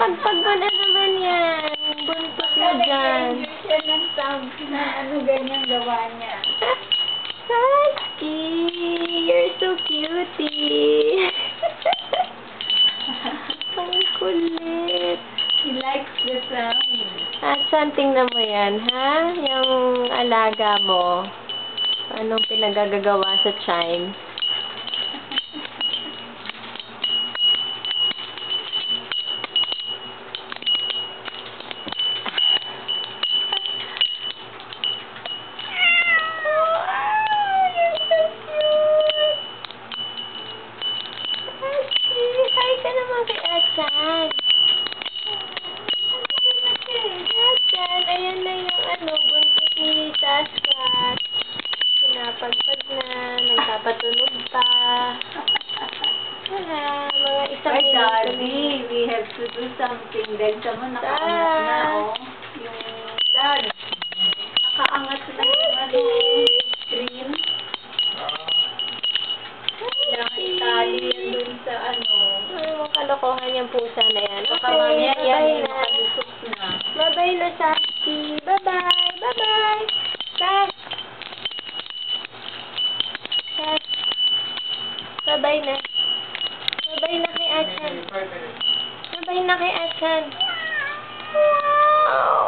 Pinapagpag mo na naman yan. Buntot mo dyan. Siya ng sound na ano ganyan gawa niya. Sasky, you're so cutie. Ang kulit. He likes the sound. At tingnan mo yan, ha? Yung alaga mo. Anong pinagagagawa sa chimes? Hi ka naman kay Achan. Achan, ayan na yung buntot ni Saskat. Pinapagpag na, nagpapatunog pa. Wala, mga isang Ay, minuto. Daddy, we have to do something. Dahil sa mo, nakaangat na, oh. Yung dad. Nakaangat na yung screen. Kailangan itali yan dun sa Ano kalokohan yung pusa na yan. Baka Okay, mamaya yan, bye-bye na. nakalusot na. Bye-bye na, Sasky. Bye-bye. Bye-bye. Sas. Sas. Bye-bye na. Bye-bye na kay Achan. Bye-bye na kay Achan. Wow!